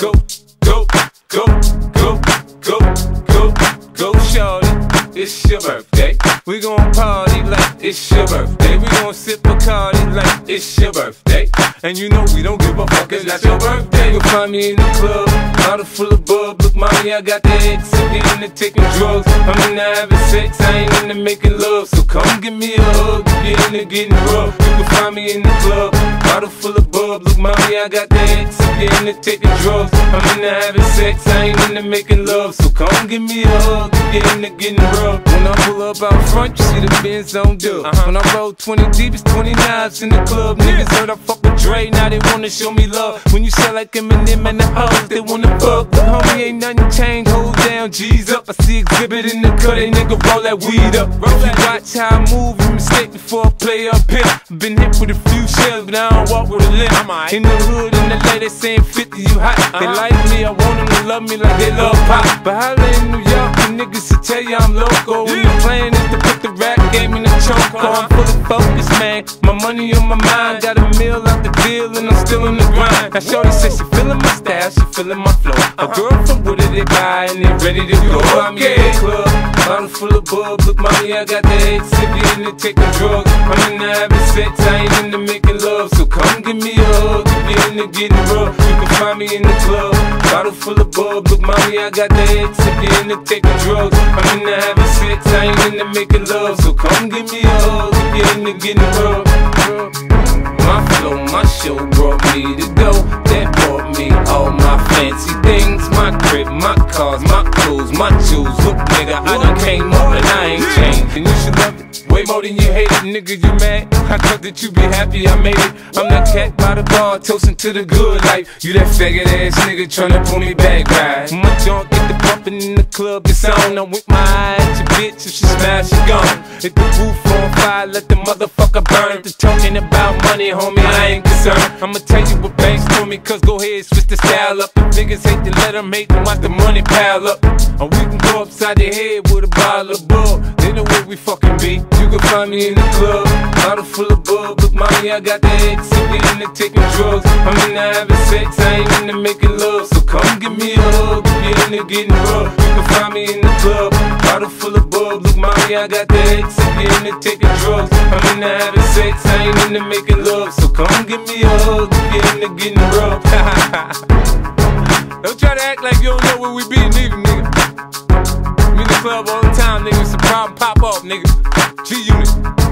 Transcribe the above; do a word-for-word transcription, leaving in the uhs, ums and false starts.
go, go, go, go, go, go, go, shorty. It's your birthday. We gon' party like it's your birthday. We gon' sip Bacardi like it's your birthday. And you know we don't give a fuck, it's not your birthday. You'll find me in the club, bottle full of bub. Look, mommy, I got the X, I'm into taking drugs. I'm into having sex, I ain't into making love. So come give me a hug, if you're into getting rough. You can find me in the club, bottle full of bub. Look, mommy, I got the X, I'm into taking drugs. I'm into having sex, I ain't into making love. So come give me a hug, if you're into getting rough. When I pull up out front, you see the Benz on dub. Uh-huh. When I roll twenty deep, it's twenty-nines in the club. Niggas heard I fuck with Dre, now they wanna show me love. When you sell like Eminem and the hoes, they wanna fuck. But homie, ain't nothing changed, hold down, G's up. I see exhibit in the cut, they nigga roll that weed up. Roll if you watch how I move, you mistake before I play up here. Been hit with a few shells, but I don't walk with a limp. In the hood, in the L A, they saying fifty, you hot. They like me, I want them to love me like they love pop. But holla in New York, the niggas will tell you I'm loco. When the plan is to put the rap game in the choke. I'm fully focused, man. My money on my mind. Got a meal out the deal and I'm still in the grind. Now shorty says she feeling my style, she feeling my flow. A girl from Wooded, they buy and they ready to go. I'm in the club, bottle full of bub. Look, mommy, I got the X, if you into taking drugs. I'm into having sex, I ain't into making love. So come give me a hug, if you're into getting rough. You can find me in the club, bottle full of bub. Look, mommy, I got the X, if you're into taking drugs. I'm into having sex, I ain't into making love. So come give me a hug, if you're into getting rough. My flow, my show brought me to go. That brought me all my fancy things. My crib, my cars, my clothes, my jewels. Look, nigga, I done came up and I ain't changed. And you should love it way more than you hate it, nigga, you mad? I thought that you be happy I made it. I'm that cat by the bar, toasting to the good life. You that faggot ass nigga tryna pull me back, right? My junk get the bumpin' in the club, it's on. I'm with my eye at your bitch, if she smash, she gone. Hit the roof on fire, let the motherfucker burn. The talking about money, homie, I ain't concerned. I'ma tell you what banks told me, cause go ahead, switch the style up. If niggas hate to let them hate them, watch the money pile up. Or we can go upside their head with a bottle of bub. They know where we fucking be. You can find me in the club, bottle full of bub. Look, mommy, I got the X, if you're into taking drugs. I'm into having sex, I ain't into making love. So come give me a hug, if you're into getting rough. You can find me in the club, bottle full of bub. Look, mommy, I got the X, if you're into taking drugs. I'm into having sex, I ain't into making love. So come give me a hug, if you're into getting rough. Don't try to act like you don't know where we be, neither, nigga. We in the club all the time, nigga. It's a problem, pop off, nigga. G-Unit.